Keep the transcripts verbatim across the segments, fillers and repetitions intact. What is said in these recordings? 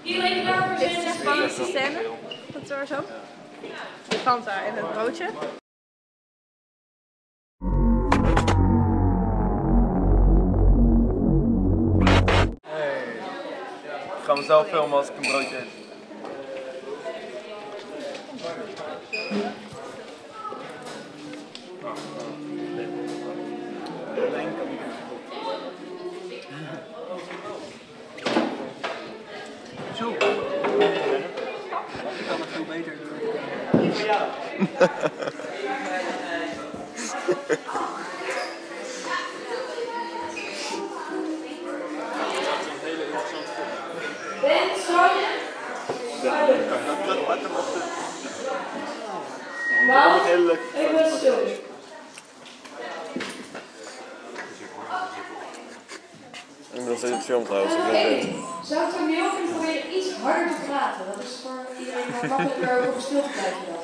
Iedereen klaar voor zin? Dit is de spannendste scène. Dat is zo. Fanta en het broodje. Hey. Ik ga mezelf filmen als ik een broodje eet. Zo. Ik kan het veel beter doen. Voor jou. Ben, sorry. Wat? Ik ben stil. Ik ben nog steeds het film trouwens. Zou het er heel veel proberen iets harder te praten? Dat is voor iedereen wat makkelijker op stil te blijven dan.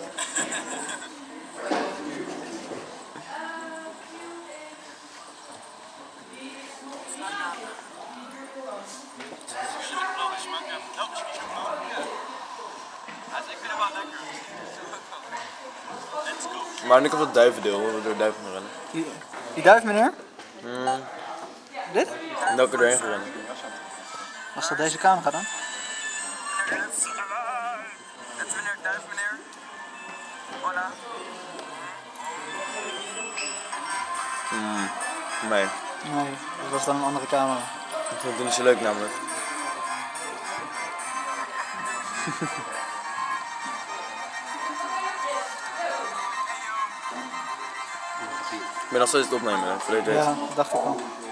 Maar nu komt het duivendeel, we door duiven gaan rennen. Die, die duif meneer? Mm. Dit? En welke doorheen gaan rennen. Als dat deze camera dan? Het is meneer Duif, meneer. Hola. Mm. Nee. Nee, dat was dan een andere camera. Ik vind het niet zo leuk namelijk. Ik ben nog steeds het opnemen, hè? Ja, dacht ik al.